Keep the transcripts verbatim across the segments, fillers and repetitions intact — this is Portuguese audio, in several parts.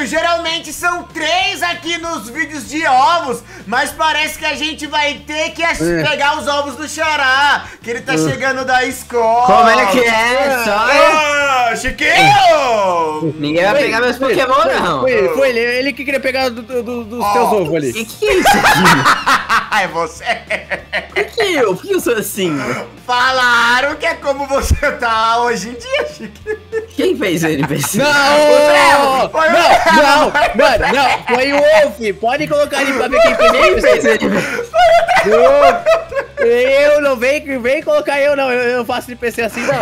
geralmente são três aqui nos vídeos de ovos, mas parece que a gente vai ter que É. pegar os ovos do Xará, que ele tá chegando da escola. Como é que é? Só Ah, Chiquinho! ninguém vai pegar meus Pokémon, não. Foi ele, foi ele, ele que queria pegar do, do, do- dos teus ovos ali. Que que é isso aqui? É você. Por que eu? Por que eu sou assim? Falaram que é como você tá hoje em dia, Chiquinho. Quem fez o N P C? Não! Trevor, foi o Não, Trevor. não, mano, não, foi o Wolf. Pode colocar ali pra ver quem fez Quem fez o isso. N P C? Eu, eu não vem, vem colocar eu não, eu, eu não faço de P C assim não.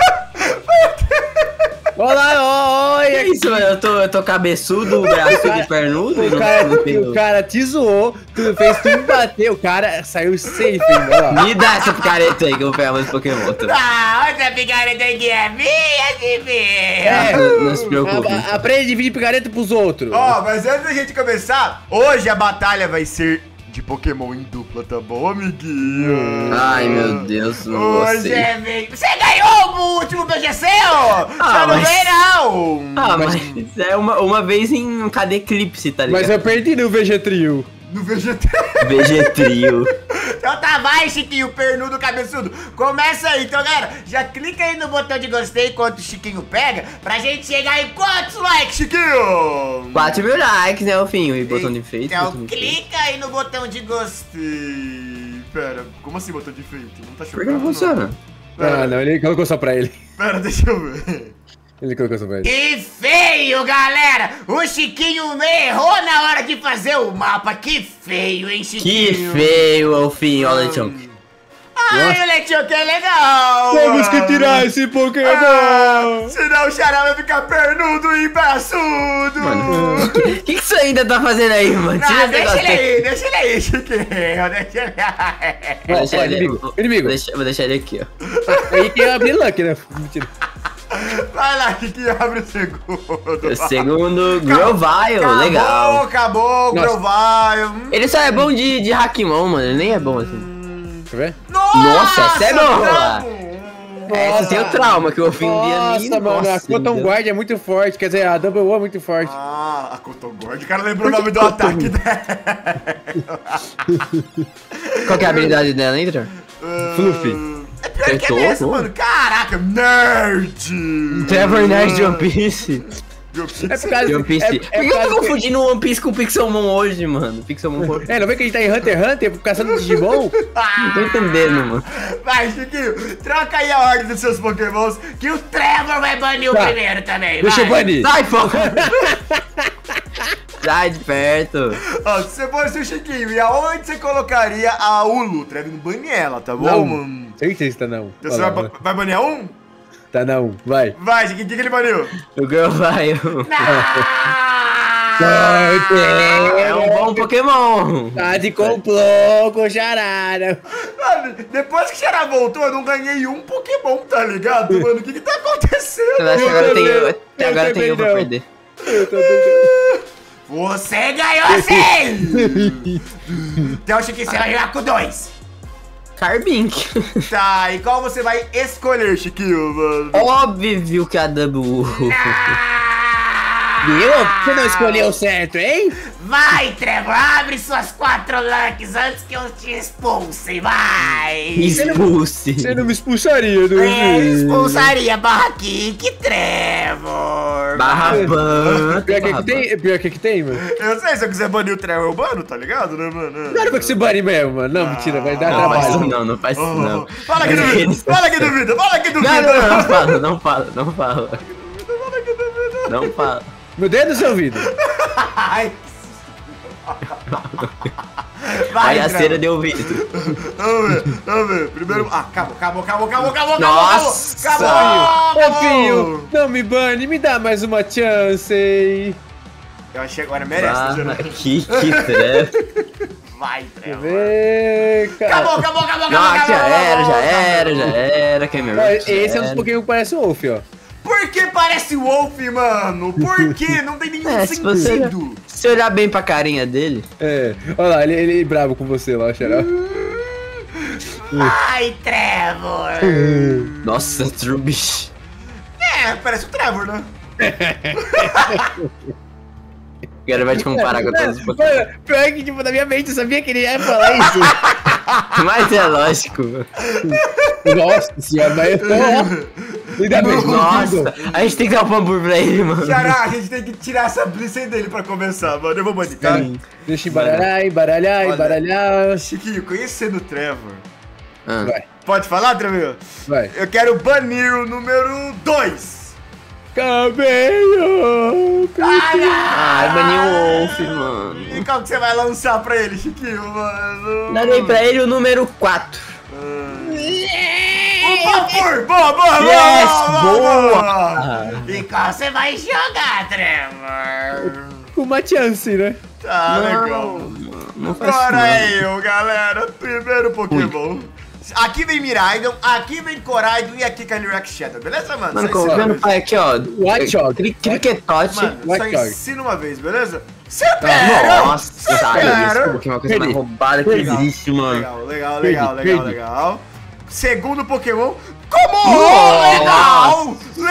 Olá, olha Que isso, mano? Eu tô, eu tô cabeçudo, braço de pernudo. e O não- cara, não tenho- o cara te zoou, tu fez tu bater, o cara saiu safe, olha lá. Me dá essa picareta aí que eu vou pegar meus Pokémon. Tá? Ah, essa picareta aqui é minha, de mim. É. Não, não se preocupe. A- a- Aprende a dividir picareta pros outros. Ó, mas antes da gente começar, hoje a batalha vai ser de Pokémon em dupla, tá bom, amiguinho? Ai, meu Deus, não Hoje gostei. é bem... Você ganhou o último B G C, ó! Ah, Você não mas- ganhou, não! Ah, mas é uma, uma vez em cada eclipse, tá ligado? Mas eu perdi no V G Trio. No V G T. V G Trio. Então tá, vai, Chiquinho, pernudo, cabeçudo. Começa aí, então, galera, já clica aí no botão de gostei enquanto o Chiquinho pega, pra gente chegar em quantos likes, Chiquinho? quatro mil likes, né, Ofinho? E botão de frente. Então botão de frente. clica aí no botão de gostei. Pera, como assim botão de frente? Não tá Por chocando? que não funciona? Pera, Ah, não, ele colocou só pra ele. pera, deixa eu ver. Ele colocou só pra ele. Que feio, galera! O Chiquinho errou na hora de fazer o mapa. Que feio, hein, Que Chiquinho? feio, Ofinho, ó, Leitão. Ai, o Letinho que é legal! Temos que tirar esse Pokémon! Ah, senão o Xará vai ficar pernudo e braçudo! Mano, o que, que que você ainda tá fazendo aí, mano? Tira Ah, esse deixa negócio ele daqui. aí, deixa ele aí, Chiquinho. Deixa ele aí. Vou deixar Ó, ele- inimigo, vou- inimigo. Vou deixar, vou deixar ele aqui, ó. Aí tem a Luck, né? Mentira. Vai lá, Chiquinho, abre o segundo. O segundo, Acabou, Grovile, acabou, legal. Acabou, Nossa. Grovile. Hum. Ele só é bom de, de Hakimon, mano. Ele nem é bom assim. Quer ver? Nossa, essa é boa. Trevor. Essa tem o trauma que eu ofendi ali. Nossa, mano, a Cotton Guard é muito forte, quer dizer, a Double O é muito forte. Ah, a Cotogord, o cara lembrou o nome do ataque dela. Qual que é a habilidade dela, hein, Tron? Fluffy. É pior que é Acertou, mesmo, pô. mano. Caraca, nerd. Trevor Nerd de One Piece. É por causa De One Piece. é, Por é que por eu tô causa que- confundindo One Piece com Pixelmon hoje, mano? Pixelmon com... É, não vê que a gente tá em Hunter x Hunter caçando Digimon? Não tô entendendo, mano. Vai, Chiquinho, troca aí a ordem dos seus pokémons, que o Trevor vai banir o Tá. primeiro também, Deixa eu vai. banir. Sai, pô! Sai de perto. Ó, se você fosse o Chiquinho, e aonde você colocaria a Ulu? Trevor, não bane ela, tá bom, Não, mano? certeza que tá não. Então você Olha vai, lá, ba- vai banear um? Tá não, vai. Vai, Chiquinho, o que, que ele baniu? O Grovile. Ah! É um bom Pokémon. Tá de complô com o Charada. Mano, depois que o Xará voltou, eu não ganhei um Pokémon, tá ligado, mano? O que que tá acontecendo? Eu acho que Eu agora tem também. eu. Até Eu agora tem também eu pra não. perder. Você ganhou sim! Então, Chiquinho, você vai jogar com dois. Carbink. Tá, e qual você vai escolher, Chiquinho, mano? Óbvio que a W. Viu? Você não escolheu certo, hein? Vai, Trevor, abre suas quatro lucks antes que eu te expulse, vai! Expulse. Você não me expulsaria, não É, expulsaria barra kick, Trevor! Barra ban. Pior que aqui tem, pior que aqui tem, mano. Eu sei, se eu quiser banir o Trevor, eu bano, tá ligado, né, mano? Claro que você bane mesmo, mano. Não, mentira, vai dar Não faz isso trabalho. não, não faz isso Oh, não. Fala aqui do vídeo, fala aqui do vídeo, fala aqui do Não, vídeo! não, não fala, não fala, não fala. Não fala. Meu dedo no seu ouvido. Ai. Aí a Trevor. cera deu ouvido. Vamos ver, vamos ver. Primeiro. Ah, acabou, acabou, acabou, acabou, acabou, Nossa. acabou, acabou, Ô, acabou. filho, não me bane, me dá mais uma chance. Eu achei agora merece, tá Ah, jurando? que que treve. Vai, Trevor. Vem, cara. Acabou, acabou, acabou, acabou, Não, acabou, já era, já acabou, era, acabou. já era. Quem me Ó, esse é um dos Pokémon que parece o Wolf, ó. Por que parece Wolf, mano? Por que? Não tem nenhum É, se você, sentido. se olhar bem pra carinha dele, É, olha lá, ele, ele é bravo com você lá, Xará. Vai, Trevor. nossa, Trubbish. É, parece o Trevor, né? O cara vai te comparar com todos os Pokémon. Mano, pior que, tipo, na minha mente eu sabia que ele ia falar isso. Mas é lógico. Nossa senhora, mas eu tô... Ainda bem. Nossa, a gente tem que dar um pambur pra ele, mano. Xará, a gente tem que tirar essa blitz dele pra começar, mano. Eu vou banir, tá? Deixa embaralhar, embaralhar, Olha. embaralhar. Chiquinho, conhecendo o Trevor. Ah. Vai, Pode falar, Trevor? vai. Eu quero banir o número dois. Cabelo! Ai, baniu o Wolf, mano. E qual que você vai lançar pra ele, Chiquinho, mano? Darei pra ele o número quatro. O Papur! Boa, boa, Yes, boa, boa. E qual você vai jogar, Trevor? Uma chance, né? Tá, legal. Não, não faz isso, Agora não. é eu, galera. Primeiro Pokémon. Aqui vem Miraidon, aqui vem Coraidon e aqui Calyrex Shadow, beleza, mano? Mano, Só como ensina vendo uma o pai aqui, ó. Watchog. Cri- Cricketote. Mano, só Watchog. ensina uma vez, beleza? Você pega! Nossa, Você tá, pega! desculpa, que é uma coisa mais Perdi. roubada que Legal. existe, mano. Legal, legal, Perdi, legal, legal, perdi. legal. Segundo Pokémon. Como? Nossa. Legal!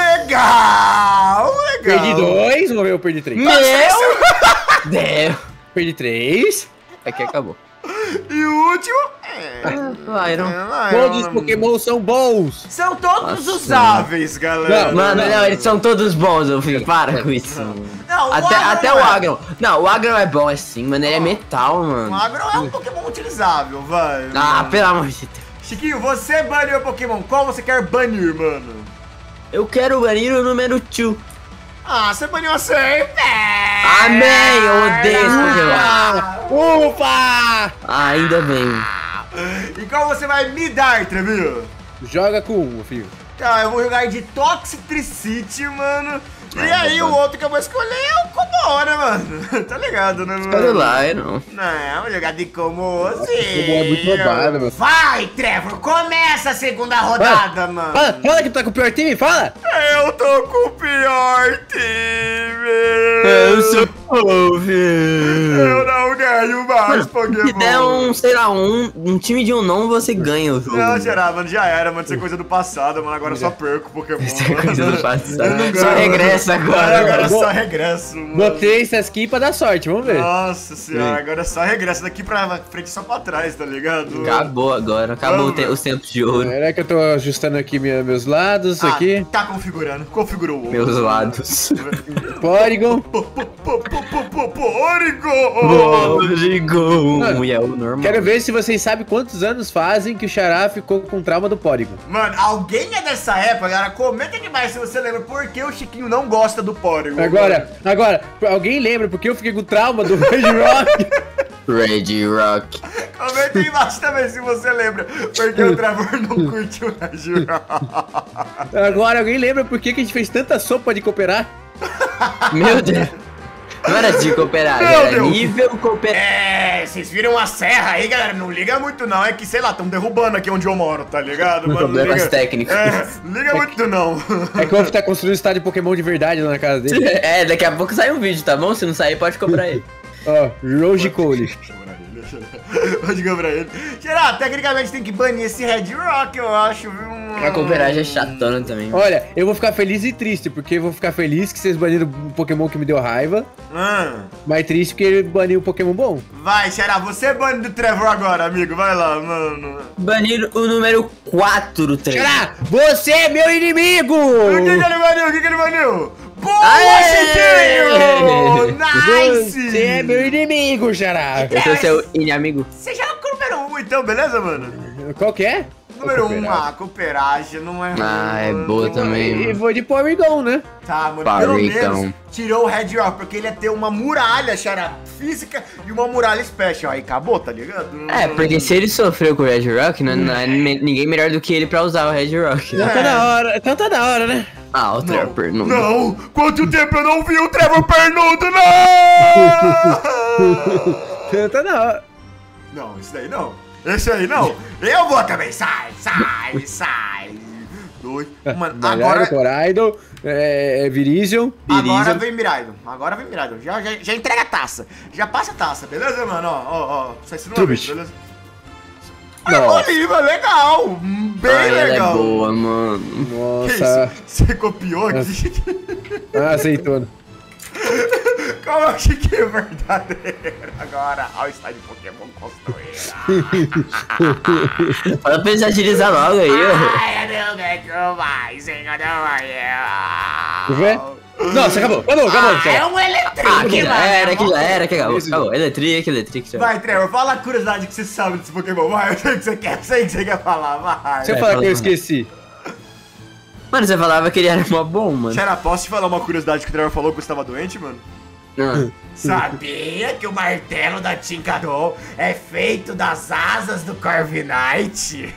Legal! Legal! Perdi dois, vamos ver, eu perdi três. Meu Deus. Perdi três. Aqui acabou. E o último. É. Iron. É, Todos os Lion. Pokémon são bons. São todos Nossa. usáveis, galera. Não, Mano, não, eles são todos bons, eu filho. Para com isso. Não, o Até, Agron até não o é. Agron. Não, o Agron é bom assim, mano. Ele é metal, O mano. Agron é um Pokémon utilizável, vai. Ah, pelo amor de Deus. Chiquinho, você baniu o Pokémon. Qual você quer banir, mano? Eu quero banir o número dois. Ah, você baniu a Serpent! Amém, eu odeio esse Pokémon. Ah, Ufa! Ah, ainda bem. E qual você vai me dar, Trevor? Joga com um, filho. Tá, eu vou jogar de Toxtricity, mano. E Ai, aí, meu o outro que eu vou escolher é o Combo, né, mano? Tá ligado, né, mano? Olha lá, Iron. Não, vou jogar de Combo, sim. Combo é muito roubado, mano. Vai, Trevor, começa a segunda rodada, mano. Fala, fala que tu tá com o pior time, fala! Eu tô com o pior time. Eu sou o Eu não ganho mais Se Pokémon. der um, sei lá, um, um time de um não, você ganha o jogo. Não, será, mano, já era, mano. Isso é coisa do passado, mano. Agora eu só perco Pokémon. Isso é coisa do mano. passado. Eu não Só ganho, regressa mano. agora. Agora é Vou- só regresso, mano. Botei essa skin pra dar sorte, vamos ver. Nossa senhora, Sim. agora é só regresso daqui pra frente, só pra trás, tá ligado? Acabou agora, acabou o te- Vamos. os tempos de ouro. Será que eu tô ajustando aqui minha- meus lados, Ah, aqui? tá configurando. Configurou o Meus lados. Porygon. Pô, pô, pô, pô, pô, pô, pô, Origo! Porygon. E é o normal. Quero ver se vocês sabem quantos anos fazem que o Xará ficou com trauma do Porygon. Mano, alguém é dessa época, galera? Comenta demais se você lembra por que o Chiquinho não gosta do Porygon. Agora, agora, alguém lembra porque eu fiquei com trauma do Red Rock? Red Rock. Comenta aí embaixo também se você lembra porque o Trevor não curtiu o Red Rock. Agora, alguém lembra por que que a gente fez tanta sopa de cooperar? Meu Deus. Não era de cooperar, Meu era Deus. nível cooperar. É, vocês viram a serra aí, galera? Não liga muito não, é que, sei lá, estão derrubando aqui onde eu moro, tá ligado? Mano, não Problemas liga- técnicos. É, não liga muito não. É que o Wolf tá construindo um estádio de Pokémon de verdade lá na casa dele. É, daqui a pouco sai um vídeo, tá bom? Se não sair, pode cobrar ele. Ó, Roge Cole. Pode cobrar ele. Será, tecnicamente tem que banir esse Red Rock, eu acho, viu? A cooperagem é chatona também. Olha, eu vou ficar feliz e triste, porque eu vou ficar feliz que vocês baniram um Pokémon que me deu raiva, Ah, mas triste porque ele baniu um Pokémon bom. vai, Xará, você bane do Trevor agora, amigo, vai lá, mano. Banir o número quatro, três. Xará, você é meu inimigo! O que, que ele baniu? O que, que ele baniu? Boa, Aê! Chiquinho! Nice! Você é meu inimigo, Xará! Eu sou seu inimigo. Você já é o número um, então, beleza, mano? Qual que é? Número um, Cooperar. ah, cooperagem, não é Ah, é ruim, boa mano. também, E mano. vou de Porygon, né? Tá, mano, Parei, pelo menos então. tirou o Red Rock, porque ele ia ter uma muralha, Xará, física e uma muralha special. Aí acabou, tá ligado? É, porque se ele sofreu com o Red Rock, não, não é me- ninguém melhor do que ele pra usar o Red Rock. Então tá na hora, então tá na hora, né? Ah, o Trevor Pernudo. Não! Quanto tempo eu não vi o Trevor Pernudo, não! Então tá na hora. Não, isso daí não. Esse aí não. Eu vou também. Sai, sai, sai. Dois. Mano, agora... Coraidon, é, é Virizion. Agora Virizion. vem Miraidon. Agora vem Miraidon. Já, já, já entrega a taça. Já passa a taça, beleza, mano? Ó, ó, ó. Só ensina uma vez, Trubbish. beleza? Nossa. Oliva, legal. Bem Ai, ela é legal. boa, mano. Que Nossa. isso? Você copiou aqui? Ah, azeitona. Qual é o Chiquinho verdadeiro agora? Olha o estádio de Pokémon construído. Fala pra eles agilizar logo aí, ó. Ai, eu não quero mais, hein? Eu não Quer ver? Nossa, acabou, acabou, acabou. Ah, é um eletrique, Ah, que já mano. era, que já era, que acabou. Acabou. Eletrique, eletrique. Já. Vai, Trevor, fala a curiosidade que você sabe desse Pokémon. Vai, eu sei o que você quer, eu sei o que você quer falar, vai. Se eu Vai, falar fala, que eu fala. esqueci. Mano, você falava que ele era mó bom, mano. Xera, posso te falar uma curiosidade que o Trevor falou que você estava doente, mano? Não. Sabia que o martelo da Tinkadol é feito das asas do Corviknight?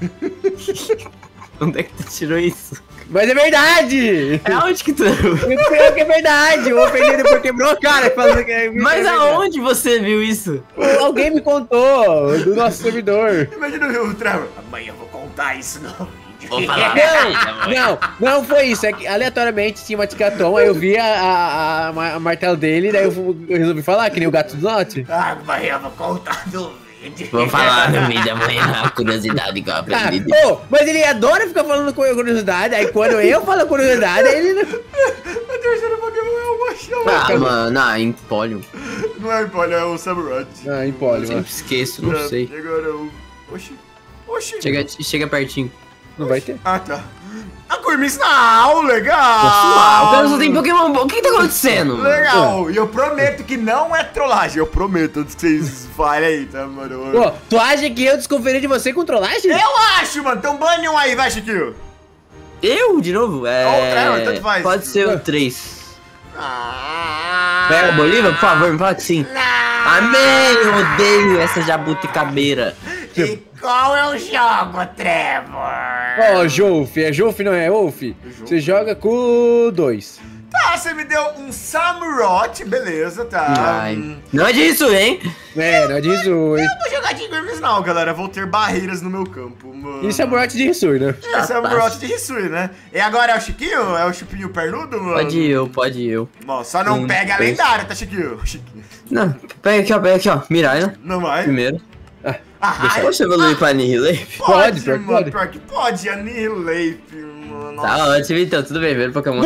Onde é que tu tirou isso? Mas é verdade! É aonde que tu... Pior que é verdade! O ofendido Pokémon, cara, falando que é Mas é verdade. aonde você viu isso? Alguém me contou, do nosso servidor. Imagina o Trevor. Amanhã eu vou contar isso no vídeo. Vou falar. Não, não, não foi isso. É que aleatoriamente tinha uma Ticaton, aí eu vi a, a, a, a martelo dele, daí eu, eu resolvi falar, que nem o gato do norte. Ah, amanhã eu vou contar no vídeo. Vou falar no vídeo amanhã, a curiosidade que eu Ah, aprendi. oh, mas ele adora ficar falando com curiosidade, aí quando eu falo curiosidade, ele não... O terceiro Pokémon é o Machão. Ah, mano, ah, Empólion. Não é Empolho, é o Samurott. Ah, empolho, mano. Sempre esqueço, não sei. E agora o... Oxi. Oxi. Chega, chega pertinho. Não vai ter. Ah, tá. A Cormisnal, legal! Ah, o cara só tem Pokémon bom. O que que tá acontecendo, mano? Legal, e eu prometo que não é trollagem, eu prometo, antes que vocês falem aí, tá, mano? Pô, tu acha que eu desconfiei de você com trollagem? Eu acho, mano, então bane um aí, vai, Chiquinho. Eu, de novo? É... Ou o Trevor, tanto faz. Pode ser o três. Ah, Pega a Bolívar, por favor, me fala que sim. não. Amém, eu odeio essa jabuticabeira. E qual é o jogo, Trevor? Ó, oh, Jolf, é Jolf, não é Wolf? Você joga com dois. Tá, você me deu um Samurott, beleza, tá. Ai, Hum, não é disso, hein? É, não é de Risui. Eu vou jogar de Cormisnal, galera, vou ter barreiras no meu campo, mano. Isso é Murat de Risui, né? É Samurott de Hisui, né? E agora é o Chiquinho? É o Chupinho Pernudo, mano? Pode eu, pode eu. Bom, só não Um, pega a dois. lendária, tá, Chiquinho? Chiquinho. Não, pega aqui, ó, pega aqui, ó. Mirai, Não vai? primeiro. Ah, Posso evoluir pra Annihilate? pode, Pode, pior que mano, pode. pior que pode, Annihilate, mano. Tá ótimo, então, tudo bem, primeiro Pokémon.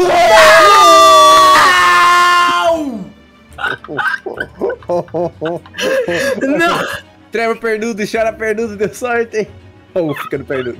Não! Trevor pernudo, chora pernudo, deu sorte, hein? Ou fica no pernudo.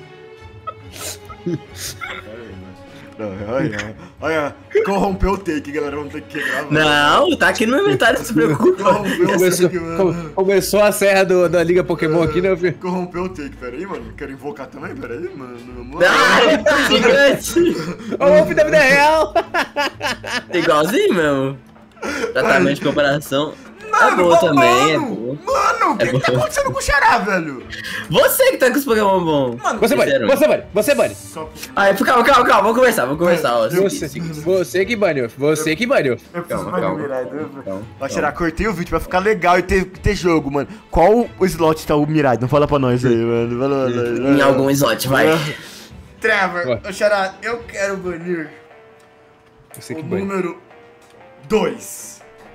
Olha, olha, corrompeu o take, galera, vamos ter que quebrar. mano. Não, tá aqui no inventário, não se preocupa. Corrompeu o Começou, take, com- mano. começou a serra do- da Liga Pokémon aqui, né, filho? Corrompeu o take, peraí, mano. Quero invocar também, peraí, mano. Vamos lá. Ah, gigante! Ô, Wolf da vida real! Igualzinho mesmo. Tratamento de comparação. Mano, É boa também, é mano, boa. Mano, o que, É que tá boa. acontecendo com o Xará, velho? Você que tá com os Pokémon bons. Mano, Você bane, Fizeram. você bane, você bane. Só... Ai, calma, calma, calma, vamos conversar, vamos conversar. Ó. Você, você que baniu, você que baniu. Eu preciso Calma, mais calma, do Mirai. calma, calma. Ó, Xará, cortei o vídeo pra ficar legal e ter, ter jogo, mano. Qual o slot tá o Mirai? Não fala pra nós aí, mano. Fala, Em algum slot, vai. Trevor, Vai. ô, Xará, eu quero banir Você o que baniu. número dois.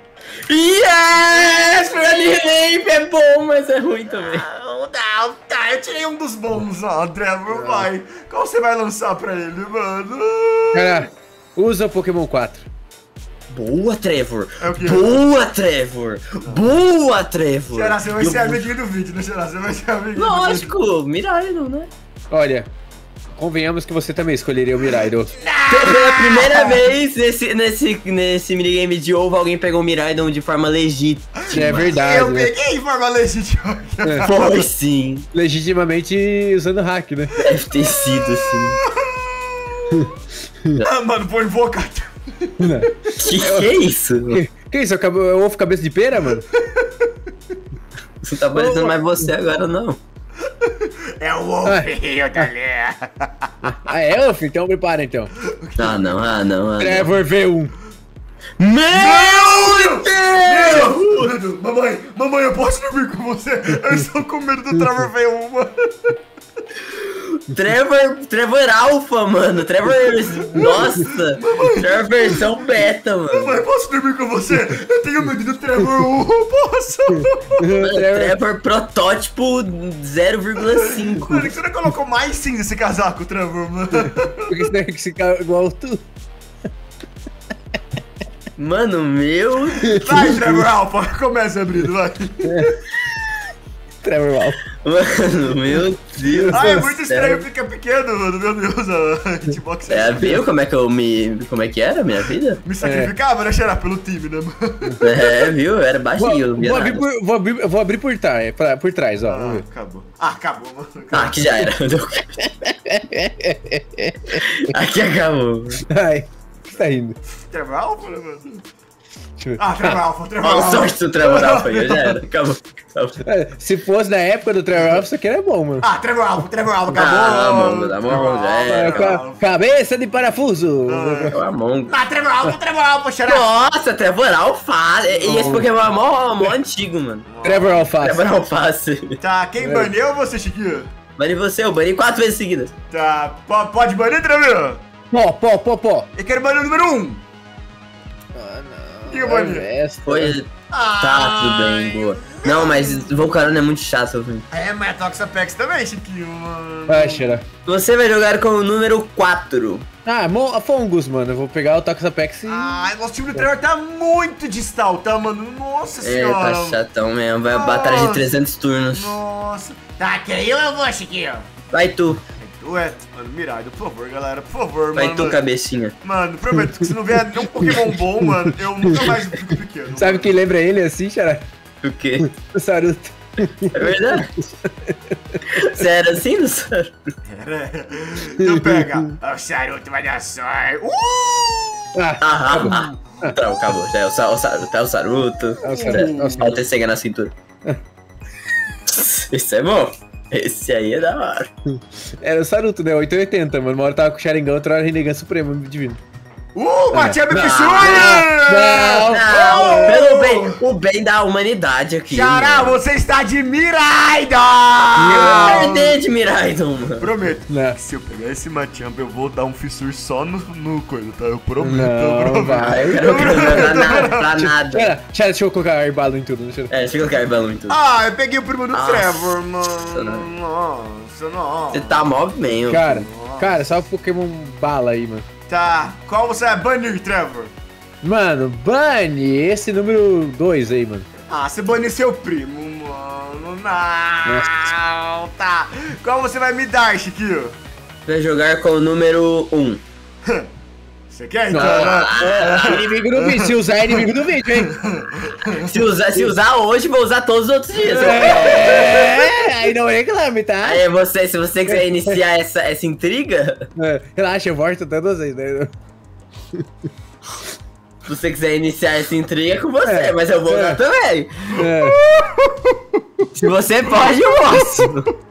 Yes! Annihilate é bom, mas é ruim também. Não, não, tá, eu tirei um dos bons, ó, Trevor, vai. Qual você vai lançar pra ele, mano? Cara, usa o Pokémon quatro. Boa, Trevor. É o quê? Boa, Trevor. Boa, Trevor. Xará, você vai Eu- ser amiguinho do vídeo, né, Xará? Você vai ser amiguinho do vídeo. Lógico, Miraidon, né? Olha, convenhamos que você também escolheria o Miraidon. Pela primeira vez nesse, nesse, nesse minigame de ovo, alguém pegou o Miraidon de forma legítima. É verdade, Eu né? peguei em forma legítima. É. Foi sim. Legitimamente usando hack, né? Deve ter sido, sim. Ah, mano, vou invocar. Que que é isso? Que, que isso? É o cab- é o ovo cabeça de pera, mano? Não tá parecendo mais você agora, não. É o ovinho da Lea. Ah, é, Wolf? Então prepara, então. Ah, não, ah, não, ah, não. Trevor V um. Meu Deus! Deus! Mamãe, mamãe, eu posso dormir com você? Eu estou com medo do Trevor ver uma. Trevor, Trevor Alpha, mano. Trevor. Nossa! Trevor versão beta, mano. Mamãe, posso dormir com você? Eu tenho medo do Trevor um, posso? Mano, Trevor... Trevor protótipo zero vírgula cinco. Mano, que você não colocou mais cinza esse casaco, Trevor, mano? Porque senão é que fica igual tu. Mano, meu... Vai, Trevor Alpha, começa abrindo, vai. Trevor Alpha. Mano, meu Deus Ah, é do muito céu. estranho, fica pequeno, mano, meu Deus, a hitbox É, viu como é que eu me... Como é que era a minha vida? Me sacrificava, né, Xará, pelo time, né, mano? É, viu? Eu era Vou, baixinho, não via vou, abrir nada. por, vou, abrir, vou abrir por trás, pra- por trás, ó. Ah, Vamos ver. acabou. Ah, acabou, mano. Ah, aqui já era. Aqui acabou. Ai, o que tá rindo? Trevor Alpha, né, mano? Deixa eu ver. Ah, Trevor Alpha, Trevor Olha o Alpha. sorte do Trevor Alpha aí, já era. Acabou. Acabou. É, se fosse na época do Trevor Alpha, isso aqui era bom, mano. Ah, Trevor Alpha, Trevor Alpha, acabou. Ah, mano, tá bom, Trevor já Alpha, era. Ah, Trevor ca- Alpha. cabeça de parafuso. É o Among. Ah, Trevor Alpha, Trevor Alpha, Xará. Nossa, Trevor Alpha. E esse Pokémon é mó, mó antigo, mano. Trevor Alpha. Trevor Alface. Tá, quem É. baniu ou você, Chiquinho? Bani você, eu bani quatro vezes seguidas. Tá, po- pode banir, Trevor? Pó, pó, pó, pó. Eu quero banir o número um. Ah, não. E o banir? Esta. Foi. Ah, Tá, tudo bem, boa. Não, mas Volcarona é muito chato, velho. É, mas a Toxapex também, Chiquinho, mano. Vai, Xera. Você vai jogar com o número quatro. Ah, Mo- Fungus, mano. Eu vou pegar o Toxapex e... Ai, nosso time do Trevor tá muito distal, tá, mano? Nossa É, senhora. tá chatão mesmo. Vai batalha de trezentos turnos. Nossa. Tá, que aí eu vou, Chiquinho. Vai tu. Ué, mano, Miraido, por favor, galera, por favor, Vai mano. tu, cabecinha. Mano, prometo que se não vier nenhum Pokémon bom, mano, eu nunca mais fico pequeno. Sabe quem lembra ele assim, Xera? O quê? O Saruto. É verdade? Você era assim, não sabe? Era. Então pega. O Saruto vai dar sorte. Uh! Ah, Ah, ah, ah. Tá, acabou. Já é o, Sa o Saruto. É o Saruto. É o Saruto, é o Saruto. Olha o T C G na cintura. Esse é bom. Esse aí é da hora. era o Saruto, né? oito e oitenta, mano. Uma hora tava com o Sharingan, outra hora Rinnegan Supremo, divino. Uh, Matia Não, Pikachu! Não, pelo bem, o bem da humanidade aqui. Xará, mano. você está de Miraidon! Eu perdi de Miraidon, mano. Prometo. Não. Se eu pegar esse Machamp, eu vou dar um fissur só no, no coisa, tá? Eu prometo, Não, eu prometo. vai. Eu não quero pra nada, pra nada. Xera, Xera, deixa eu colocar Arbalo em tudo. Deixa eu... É, deixa eu colocar balão em tudo. Ah, eu peguei o primo do Nossa, Trevor, mano. não. Nossa, nossa. Você tá mó bem, ó. Cara, cara, só o Pokémon bala aí, mano. Tá, qual você vai banir, Trevor? Mano, bane esse número dois aí, mano. Ah, você baniu seu primo, mano. Não, tá. Qual você vai me dar, Chiquinho? Vai jogar com o número um. Você quer então, Ah, né? é, inimigo do vídeo, se usar é inimigo do vídeo, hein? Se usar, se usar hoje, vou usar todos os outros dias. É, aí não reclame, tá? Aí você, se você quiser iniciar essa, essa intriga, É, relaxa, eu volto até vocês, né? se você quiser iniciar essa intriga é com você, É, mas eu vou é. usar também. É. Se você pode, eu posso.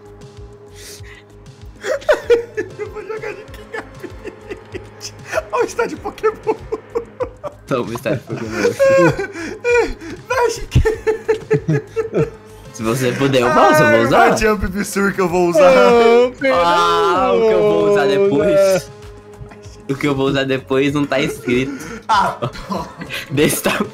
Eu vou jogar de King Abit. Olha o estádio Pokémon. Toma, está de Pokémon. Vai, Chiquinho. Se você puder, eu posso, eu vou usar. Jump Fissur que eu vou usar. Oh, Ah, o que eu vou usar pelo amor. depois. O que eu vou usar depois não tá escrito. Ah, Desse tamanho.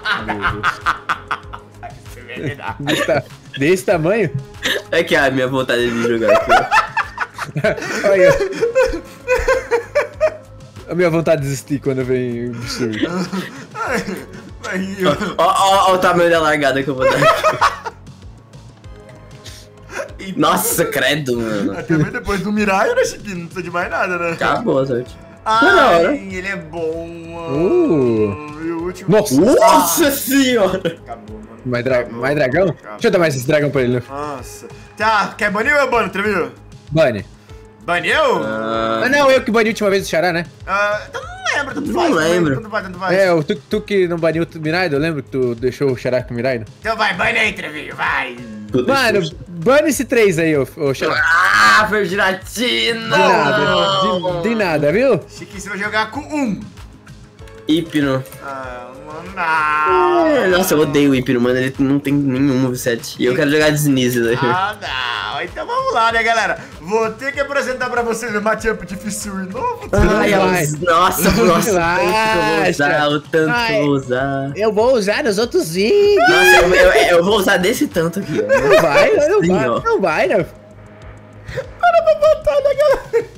você vai me dar. Desse, ta- desse tamanho? É que a minha vontade de jogar aqui, ó. Olha. A minha vontade de desistir quando vem o bicho. Ai, vai, eu- Ó, ó, ó o tamanho da largada que eu vou dar aqui. Nossa, credo, mano. Até mesmo depois do Mirai, né, Chiquinho? Não precisa de mais nada, né? Acabou a sorte. Ai, Tá na hora. ele é bom, mano. Uh. E o último... Nossa. Nossa senhora! Acabou, mano. Mais, dra Acabou. mais dragão? Acabou. Deixa eu dar mais esse dragão pra ele, né? Nossa. Tá, quer banir ou eu bano, Trevinho? Bane. Baniu? Ah, Ah, não, eu que bani a última vez o Xará, né? Ah, então não lembro, tanto Não faz. lembro. Tanto faz, tanto faz. É, o tu, tu que não baniu o Miraido, eu lembro que tu deixou o Xará com o Miraido? Então vai, bane aí, Trevinho, vai. tudo Mano, isso. bane esse três aí, ô, ô Xará. Ah, Fergiratina! De nada, de, de nada, viu? Chiquinho, você vai jogar com um. Hipno. Ah, mano, não. É, nossa, eu odeio o Hipno, mano. Ele não tem nenhum moveset. E eu quero jogar de Sneasel daí. Ah, não. Então vamos lá, né, galera? Vou ter que apresentar pra vocês o matchup de Fissur novo. Ai, vai. eu- nossa, nossa, o tanto que eu vou usar, o tanto que Ai. eu vou usar. Eu vou usar nos outros vídeos. Nossa, eu, eu, eu vou usar desse tanto aqui, ó. Não vai, não Sim, vai, ó. não vai, não. Para pra batalha, galera.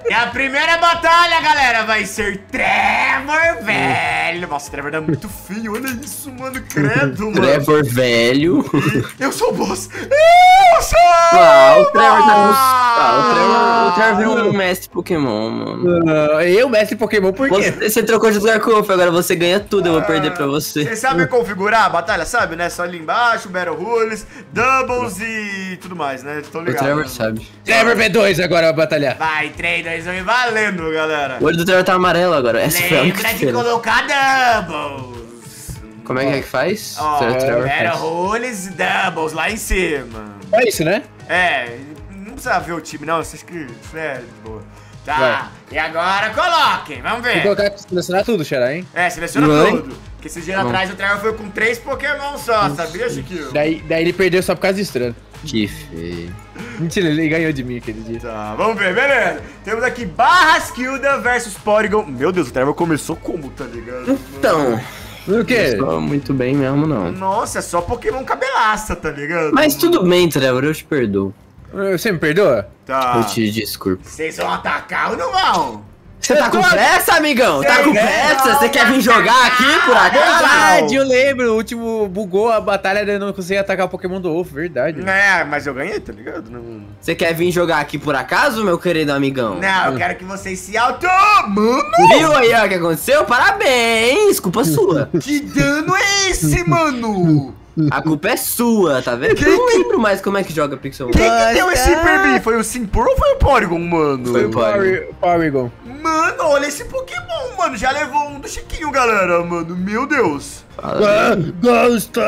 E a primeira batalha, galera, vai ser Trevor velho. Nossa, o Trevor tá muito feio, olha isso, mano, credo, mano. Trevor velho. E eu sou o boss. Eu sou Ah, o Trevor tá com... Ah, o Trevor, o Trevor virou um mestre Pokémon, mano. Uh, eu, mestre Pokémon, por quê? Você, você trocou de lugar com o Wolf, agora você ganha tudo, eu vou perder pra você. Você sabe configurar a batalha, sabe, né? Só ali embaixo, Battle Rules, Doubles e tudo mais, né? Tô O ligado. Trevor sabe. Trevor V dois agora vai batalhar. Vai, três, dois, um e valendo, galera. O olho do Trevor tá amarelo agora. Essa foi a única Lembra de diferença. colocar Doubles. Como é que é que faz? Ó, O Trevor Battle faz. Rules e Doubles lá em cima. É isso, né? É, não precisa ver o time, não. Vocês que. É, de boa. Tá, Vai. e agora coloquem, vamos Vou ver. colocar selecionar tudo, Xará, hein? É, seleciona Vai. tudo. Porque esses dias Vamos. atrás o Trevor foi com três Pokémon só, sabia, Chiquinho? Daí, daí ele perdeu só por causa de estrela. Que feio. Mentira, ele ganhou de mim aquele dia. Tá, vamos ver, beleza. Temos aqui Barraskilda versus Porygon. Meu Deus, o Trevor começou como, tá ligado? Então, O quê? não tô muito bem mesmo, não. Nossa, é só Pokémon cabelaça, tá ligado? Mas tudo bem, Trevor, eu te perdoo. Você me perdoa? Tá. Eu te desculpo. Vocês vão atacar ou não vão? Você tá com tô- pressa, amigão? Tá com Não, pressa? Você quer vir jogar aqui por acaso? Verdade, eu lembro. O último bugou a batalha e eu não consegui atacar o Pokémon do Wolf, verdade. É, mas eu ganhei, tá ligado? Não, Você quer vir jogar aqui por acaso, meu querido amigão? não eu quero que vocês se auto... Mano, Viu aí ó, o que aconteceu? Parabéns! Culpa sua. que dano é esse, mano? A culpa é sua, tá vendo? Eu não lembro mais como é que joga Pixel. Quem que deu esse Nossa. Hyper Beam? Foi o Simpur ou foi o Porygon, mano? Foi o Pory- Porygon. Mano, olha esse Pokémon, mano. Já levou um do Chiquinho, galera, mano. Meu Deus. Fala, Gosto!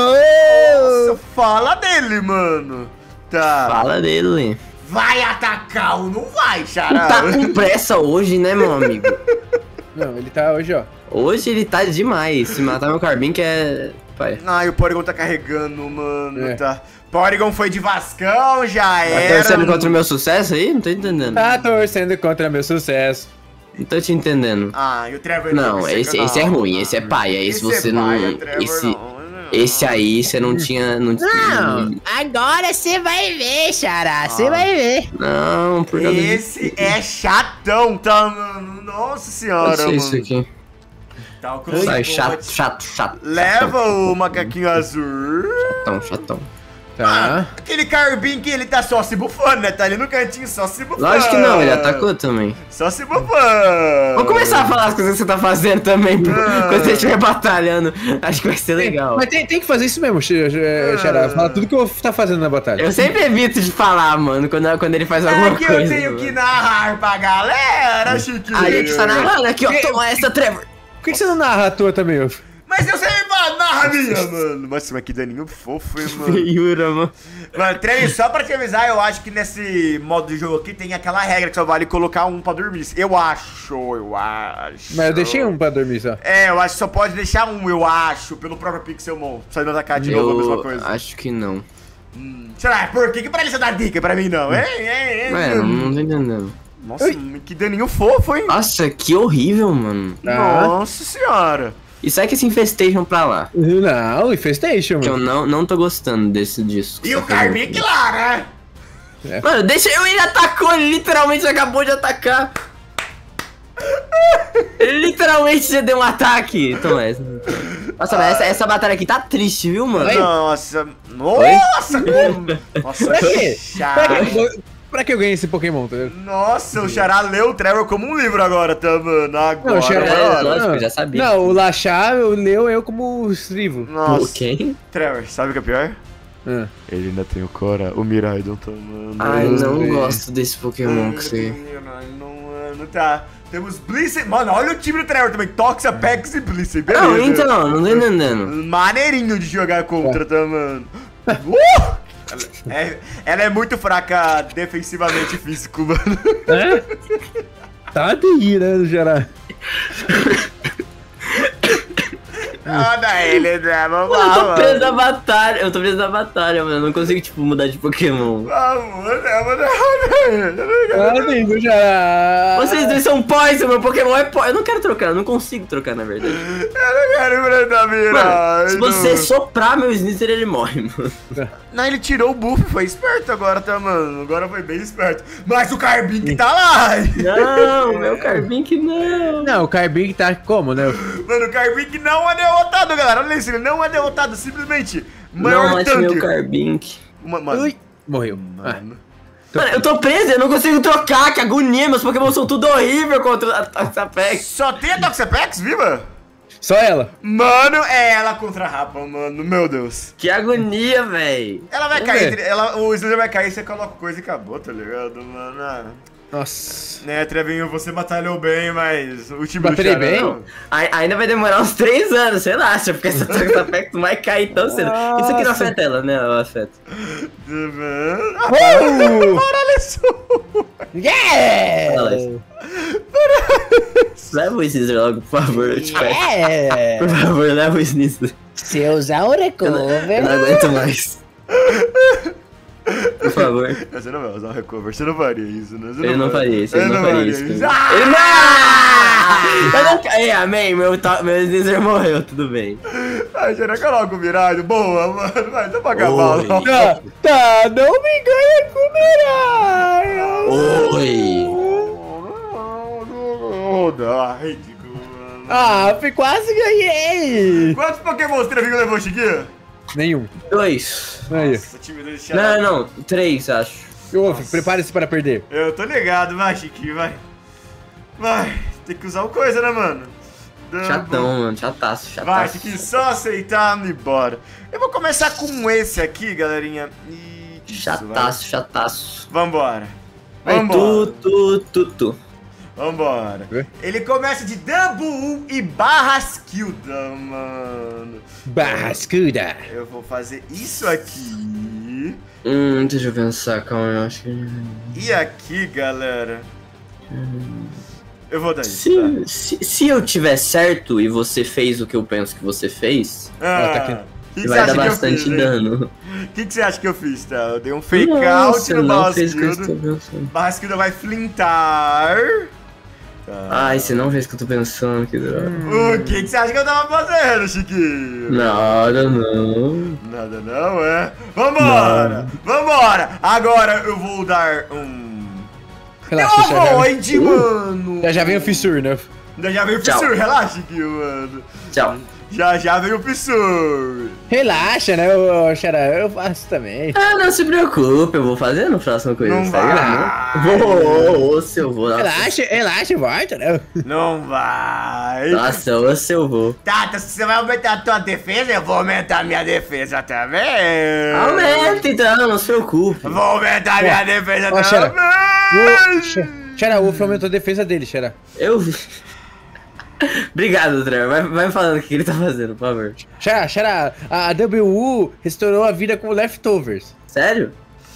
Nossa, fala dele, mano. Tá. fala dele. Vai atacar ou não vai, Xará? Tá com pressa hoje, né, meu amigo? Não, ele tá hoje, ó. Hoje ele tá demais. Se matar meu Carbin, que é. Pai. Ai, o Porygon tá carregando, mano, É. tá. Porygon foi de Vascão, já Tá era. torcendo contra o meu sucesso aí? Não tô entendendo. Tá torcendo contra meu sucesso. Não tô te entendendo. Ah, e o Trevor Não, tá esse, chegando- esse é ruim, esse é paia. Esse, Esse você é não. paia, Trevor, esse, não. esse aí você não tinha. Não, Não, não, agora você vai ver, Xará. Você vai ver. não por causa Esse é chatão, tá, mano? Nossa senhora, Pode ser isso mano. aqui. Tá, o Sai, Crucible. chato, chato, chato. Leva o macaquinho azul. Chatão, chatão. Tá. Aquele Carbin que ele tá só se bufando, né? Tá ali no cantinho só se bufando. Lógico que não, ele atacou também. Só se bufando. Vamos começar a falar as coisas que você tá fazendo também, Ah. quando você estiver batalhando. Acho que vai ser legal. Mas tem, tem que fazer isso mesmo, X- X- Xará. Fala tudo que eu tá fazendo na batalha. Eu sempre evito de falar, mano, quando, quando ele faz alguma É que coisa. eu tenho mano. que narrar pra galera, Chiquinho. A gente tá narrando aqui, ó. Que- Toma essa, Trevor. Por que que você não narra a tua também, ô? Mas eu sempre falo, narra a minha, mano. Nossa, mas que daninho fofo, hein, mano. Feiura, mano. Mano, Trey, só pra te avisar, eu acho que nesse modo de jogo aqui tem aquela regra que só vale colocar um pra dormir. Eu acho, eu acho. Mas eu deixei um pra dormir só. É, eu acho que só pode deixar um, eu acho, pelo próprio Pixelmon. Só não atacar de novo a mesma Eu coisa. acho que não. Será? Por que que pra ele você dá dica pra mim não? Hein, hein, hein? Ué, não, não tô entendendo. Nossa, que daninho fofo, hein? Nossa, que horrível, mano. Ah. Nossa senhora. E sai que esse Infestation pra lá. Não, Infestation, Que eu mano. não, não tô gostando desse disso. que E você o tá fazendo. Carmik lá, né? Mano, deixa eu. Ele atacou, ele literalmente acabou de atacar. Ele literalmente já deu um ataque. Toma essa. Nossa, mas essa, essa batalha aqui tá triste, viu, mano? Oi? Nossa, nossa, como... Nossa, Pra quê? Xará. Pra que, eu- pra que eu ganhei esse Pokémon, tá vendo? Nossa, o Xará leu o Trevor como um livro agora, tá, mano? Agora, Não, o Xará- mano. é, lógico, eu já sabia. Não, o Lachá eu leu eu como Strivo. Nossa, Ok. Trevor, sabe o que é pior? Ah. Ele ainda tem o Cora, o Miraidon tomando. Ai, não Deus. gosto desse Pokémon que você. Não, não tá. Temos Blissey. Mano, olha o time do Trevor também. Toxapex e Blissey. Beleza. Não, então, não tô entendendo. Maneirinho de jogar contra, tá, mano? Uh! Ela é, ela é muito fraca defensivamente físico, mano. É? Tá de rir, né, no geral. Olha ele, né? Vamos Eu tô lá, preso na mano. batalha, eu tô preso na batalha, mano. Eu não consigo, tipo, mudar de Pokémon. Vamos, né, mano? Tá de no geral. Vocês dois são poison, meu Pokémon é poison. Eu não quero trocar, eu não consigo trocar, na verdade. Eu não quero ir pra merda, Mirai. Mano, se você soprar meu Sneasel, ele morre, mano. Não, ele tirou o buff, foi esperto agora, tá, mano? Agora foi bem esperto. Mas o Carbink tá lá. Não, meu Carbink não. Não, o Carbink tá como, né? Mano, o Carbink não é derrotado, galera. Olha isso, ele não é derrotado, simplesmente. Maior Não, mas tanque. meu Carbink. Uma- Mano, Ui, morreu. Ah. mano. Mano, eu tô preso, eu não consigo trocar, que agonia, meus Pokémon são tudo horrível contra a Toxapex. Só tem a Toxapex viva? Só ela. Mano, é ela contra a Rapa, mano. Meu Deus. Que agonia, véi. Ela vai Vamos cair, ver. ela, o Sneasel vai cair, você coloca coisa e acabou, tá ligado, mano? Ah. Nossa. Né, Trevinho, você batalhou bem, mas o time Batalhei do bem? Xará- Ai- Ainda vai demorar uns três anos, sei lá, porque essa Toxapex não vai cair tão cedo. Isso aqui não Nossa. afeta ela, né? Ela afeta. Ah, Uh! para, Alessio! Yeah! Fala isso. Leva o Sneasel logo, por favor, eu te peço. É! Por favor, leva o Sneasel. Se eu usar o Eu não, eu não aguento mais. Por favor. Você não vai usar o recover, você não faria isso, né? Você Ele não vai- faria isso, ele não faria isso. Ele Ah! não... Eu não... Ei, amém, meu, to... meu Sneasel morreu, tudo bem. Ai, já coloca o virado, boa, mano. Vai, dá pra acabar. Oi. não. Tá, tá, não me ganha com Mirai! Oi. Não, ridículo, mano. Ah, fui- quase ganhei! Quantos Pokémon o Trevinho levou, Chiquinho? Nenhum. Dois. Aí. Nossa, o time do Xará- Não, não, três, acho. Ô, prepare-se para perder. Eu tô ligado, vai, Chiquinho, vai. Vai, tem que usar o coisa, né, mano? Dando- Chatão, mano, chataço, chataço. Vai, Chiquinho, só aceitar e bora. Eu vou começar com esse aqui, galerinha. E... isso, Chataço, chataço. vai. Vambora. Vai, Vambora. tu, tu, tu, tu. Vambora. Oi? Ele começa de Double U e Barrasquilda, mano. Barrascuda. Eu vou fazer isso aqui. Hum, deixa eu pensar, calma, eu acho que... E aqui, galera. Eu vou dar isso, tá? Se, se, se eu tiver certo e você fez o que eu penso que você fez, Ah, tá aqui. que que vai você dar acha que eu bastante fiz, hein? dano. O que, que você acha que eu fiz, tá? Eu dei um fake out Nossa, no não fez o que eu estou Barrasquilda. pensando. Barrasquilda vai flintar. Tá. Ai, você não fez o que eu tô pensando, que droga. O que, que você acha que eu tava fazendo, Chiquinho? Nada, não. Nada não, é? Vambora! Vambora! Agora eu vou dar um... Relaxa, eu já, vou, já, Andy, mano! já, já vem o Fissur, né? Já, já veio o Tchau. Fissur, relaxa, Chiquinho, mano. Tchau. Já já veio o Fissur. Relaxa, né, ô, Xará? Eu faço também. Ah, não se preocupe, eu vou fazer no próximo coisa. Não tá vai. ligado? Vou, ô, se eu vou. Nossa, Relaxa, relaxa, volta, né? Não vai. nossa, ô, se eu vou. Tá, tá, se você vai aumentar a tua defesa, eu vou aumentar a minha defesa também. Aumenta então, não se preocupe. Vou aumentar a minha defesa ó, Xará. também. Ô, Xa- Xará, o Wolf aumentou a defesa dele, Xará. Eu vi. Obrigado, Trevor. Vai, vai me falando o que ele tá fazendo, por favor. Xará, Xará, a a W U restaurou a vida com leftovers. Sério?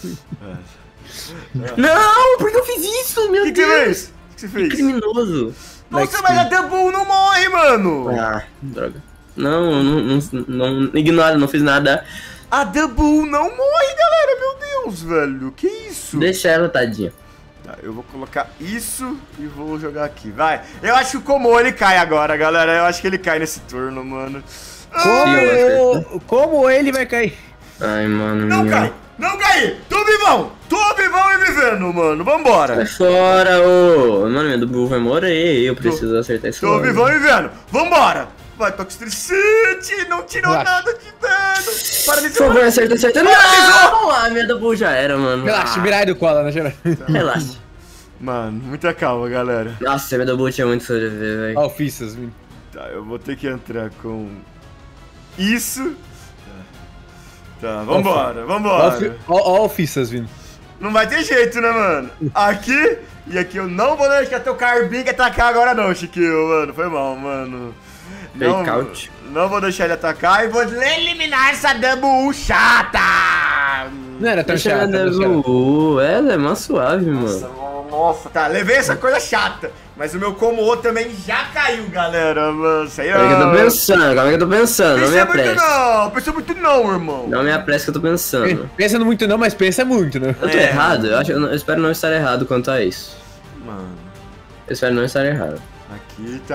Não, por que eu fiz isso, meu O que, que você Deus? fez? O que você fez? Criminoso. Nossa, mas a Double não morre, mano. Ah, droga. Não, não, não, não, ignora, não fiz nada. A Double não morre, galera. Meu Deus, velho. Que isso? Deixa ela, tadinha. Tá, eu vou colocar isso e vou jogar aqui. Vai. Eu acho que o Komo ele cai agora, galera. Eu acho que ele cai nesse turno, mano. Como, eu eu, como ele vai cair? Ai, mano. Não meu. cai! Não cai! Tô vivão! Tô vivão e vivendo, mano. Vambora. Sai fora, ô. Mano, meu Dubu vai morrer. Eu preciso acertar isso. Tô logo. vivão e vivendo. Vambora. Vai, Toxtricity. Não tirou Relaxa. nada de dano. Para de Por favor, acerta, acerta. Não! Ah, minha Dubu já era, mano. Relaxa, Ah, Mirai do cola, né, Xará? relaxa. Mano, muita calma, galera. Nossa, minha Dubu tinha muito que sobreviver, velho. Ó, o Fissas, vindo. Tá, eu vou ter que entrar com isso. Tá, tá vambora, Ó, o vambora. Fi- ó, ó o Fissas vindo. Não vai ter jeito, né, mano? Aqui e aqui eu não vou deixar teu Carbink atacar agora não, Chiquinho, mano. Foi mal, mano. Não, Fake out. não vou deixar ele atacar e vou eliminar essa Double U chata. Não era tão Deixa chato, minha né, Xará? Dubu. Ela é mais suave, Nossa, mano. nossa, tá, levei essa coisa chata. Mas o meu Komo também já caiu, galera, mano. Sei Calma que eu tô não. pensando, calma que eu tô pensando. Não me Pensa muito apresse. não, pensa muito não, irmão. Não me apresse que eu tô pensando. Pensa muito não, mas pensa muito, né? Eu tô É. errado? Eu, acho, eu, não- eu espero não estar errado quanto a isso. Mano, Eu espero não estar errado. aqui tá.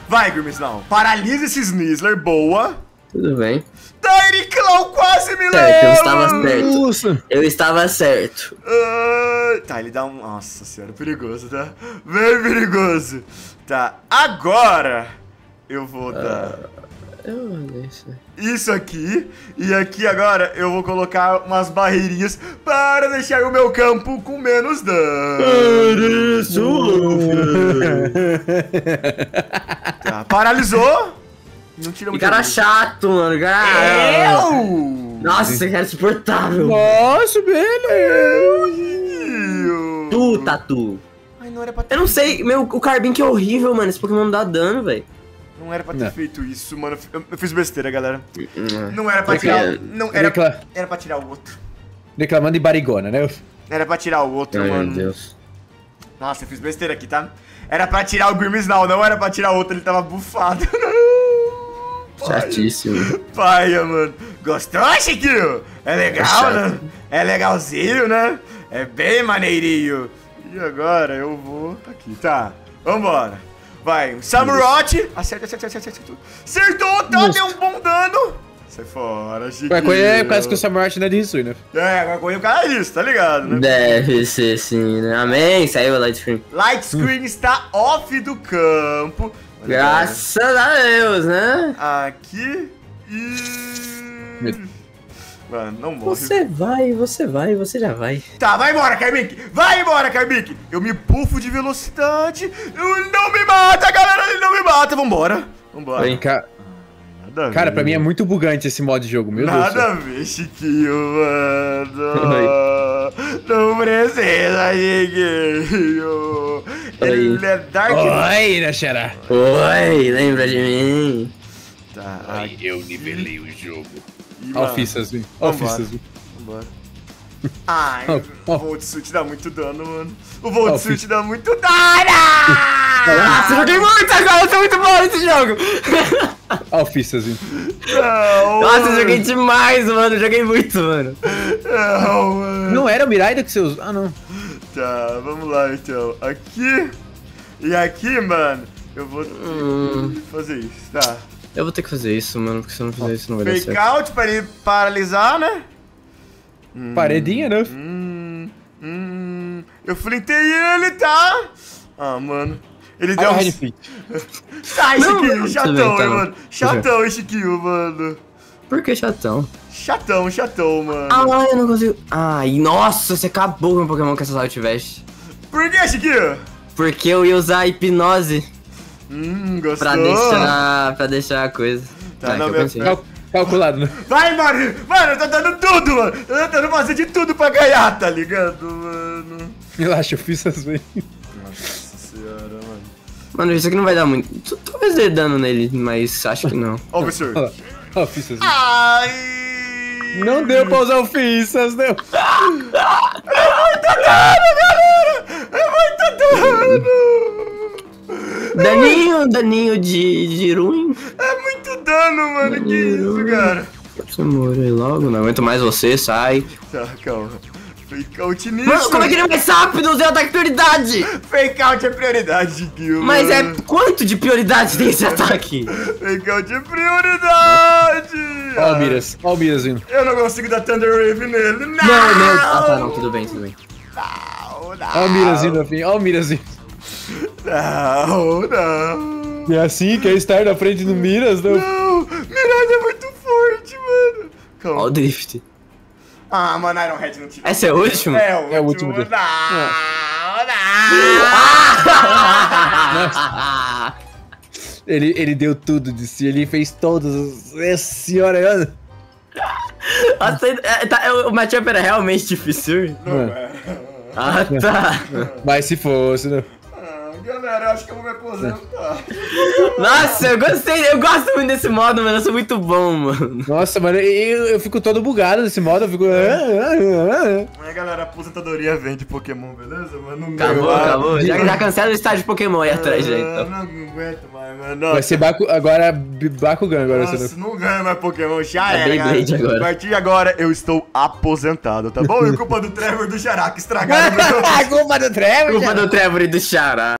Vai, Grimmsnarl. Paralisa esse Snizzler, boa. Tudo bem. Tyriclow quase me Certo, eu leva. estava certo. Nossa. Eu estava certo. Ah, tá, ele dá um... Nossa senhora, perigoso, tá? Bem perigoso. Tá, agora eu vou dar... Eu deixo. Isso aqui, e aqui agora eu vou colocar umas barreirinhas para deixar o meu campo com menos dano. Tá, paralisou. Não tira Que muito cara dano. chato, mano. Cara. Eu! Nossa, esse cara é insuportável. Nossa, velho. Eu! Tu, Tatu. Ai, não era pra ter Eu não sei, meu, o Carbink é horrível, mano. Esse Pokémon não dá dano, velho. Não era pra ter Não. feito isso, mano. Eu, eu fiz besteira, galera. Não. Não era pra Por quê? tirar. Não, era, Recla- era pra tirar o outro. Reclamando de barigona, né? Era pra tirar o outro, Ai, mano. meu Deus. Nossa, eu fiz besteira aqui, tá? Era pra tirar o Grimmsnarl, não era pra tirar o outro, ele tava bufado. Paia. Chatíssimo. Paia, mano. Gostou, Chiquinho? É legal, chato. né? É legalzinho, né? É bem maneirinho. E agora eu vou aqui, tá? Vambora. Vai, um Samurott. Acerta, acerta, acerta, acerta. Acertou, tá? Nossa. Deu um bom dano. Sai fora, Chiquinho. Vai conhecer por causa que o Samurai não é disso, né? É, vai correr o cara é isso, tá ligado, né? Deve ser sim, né? Amém. Saiu a light screen. Light Screen está off do campo. Graças a Deus, né? Aqui e... Mano, não morre. Você vai, você vai, você já vai. Tá, vai embora, Carbink! Vai embora, Carbink! Eu me buffo de velocidade. Eu não me mata, galera! Ele não me mata! Vambora! Vambora. Vem cá. Nada a Cara, ver. pra mim é muito bugante esse modo de jogo, meu Deus. do Nada céu. a ver, Chiquinho, mano. Não precisa, Chiquinho. Ele é Dark... Oi, né, Xará? Oi, lembra de mim? Tá, Aí aqui. eu nivelei o jogo. E, mano, Alfissas, viu? Vambora. Alfissas, viu? Vambora. Ai, Oh, oh. o Volt Suit dá muito dano, mano. O Volt Oh, Suit fiz- dá muito dano! Nossa, eu joguei muito agora, eu sou muito bom nesse jogo. Alfissas, viu? Não, Nossa, eu mano. joguei demais, mano. Eu joguei muito, mano. Não, mano. Não era o Miraida que você usou? Ah, não. Tá, vamos lá então. Aqui e aqui, mano, eu vou Hum. fazer isso, tá? Eu vou ter que fazer isso, mano, porque se eu não fizer isso não vai dar Fake certo. out para ele paralisar, né? Paredinha, né? Hum, hum, eu flintei ele, tá? Ah, mano. Ele deu Olha o um... Red Fit. Sai, Não, Chiquinho, tudo chatão, bem, hein, tá bom. mano. Chatão, hein, Chiquinho, mano. Por que chatão? Chatão, chatão, mano. Ah, eu não consigo. Ai, nossa, você acabou com o meu Pokémon com essa Salt Vest. Por que, Chiquinho? Porque eu ia usar a hipnose Hum, gostou? pra deixar, pra deixar a coisa. Tá, Ah, não, que eu meu- pensei. Cal- calculado, né? Vai, mano! Mano, eu tô dando tudo, mano! Eu tô tentando fazer de tudo pra ganhar, tá ligado, mano? Relaxa, Alfissas, velho. Nossa senhora, mano. Mano, isso aqui não vai dar muito. T- Talvez dê dano nele, mas acho que não. Ó, professor. Olha lá. Alfissas, viu? Ai! Não deu pra usar Alfissas, deu. É muito dano! Daninho, daninho de, de ruim. É muito dano, mano! Que isso, cara? Você morrer logo, não aguento mais você, sai. Tá, calma. Fake out nisso. Mano, como é que ele é mais rápido? Usei o ataque de prioridade! Fake out é prioridade, Chiquinho. Mas é mano. quanto de prioridade tem esse ataque? Fake out é prioridade! Ó o Miras, ó o Miras vindo. Eu não consigo dar Thunder Wave nele. Não! Não, meu. Ah, tá, não, tudo bem, tudo bem. Não, não. Ó o Miras vindo, afim. Ó o Miras vindo. Não, não. E é assim, quer estar na frente do Miras, não? Não, Mirage é muito forte, mano. Ó o Calma. drift. Ah, mano, Iron Head não tira. Esse é o último? É o É o último. último dele. Não, não. Ele, ele deu tudo de si, ele fez todas as... Nossa senhora, mano. Nossa, é, tá, é, o matchup era realmente difícil. Mano, Ah, tá. mas se fosse, né? Ah, galera, eu acho que eu vou me aposentar. Nossa, eu gostei, eu gosto muito desse modo, mano. Eu sou muito bom, mano. Nossa, mano, eu, eu fico todo bugado nesse modo, eu fico... Aí, galera, a aposentadoria vem de Pokémon, beleza? Mas não Acabou, aguento. acabou. Já, já cancela o estádio Pokémon aí atrás, já, Ah, então. Não aguento mais, mano. Vai ser Baku, agora Bakugan agora, Nossa, você não ganha mais Pokémon, já É era, Beyblade galera. agora. A partir de agora, eu estou aposentado, tá bom? E culpa do Trevor e do Xará que estragaram meu... não. A culpa do Trevor, Culpa do Trevor e do Xará.